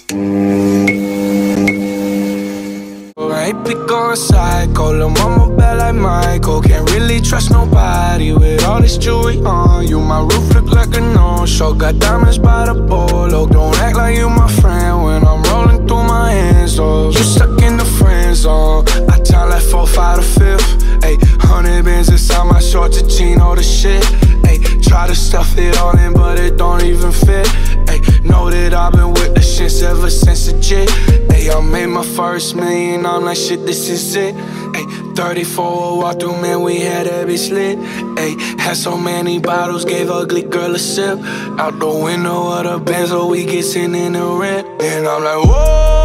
I be going psycho, lil' mama bad like Michael. Can't really trust nobody with all this jewelry on you. My roof look like a no-show, got diamonds by the bolo. Don't act like you my friend when I'm rolling through my hands. Oh, you stuck in the friend zone. I tell like 4, 5 to 5th. Ayy, 100 bands inside my shorts, a chino the shit. Ayy, try to stuff it all in, but it don't even fit. Ayy, know that I've been with the shits ever since the jit. Ayy, I made my first million, I'm like shit, this is it. Ayy, 34 walk through, man, we had that bitch lit. Ayy, had so many bottles, gave ugly girl a sip. Out the window of the Benz, so we get sitting in the rent. And I'm like, whoa.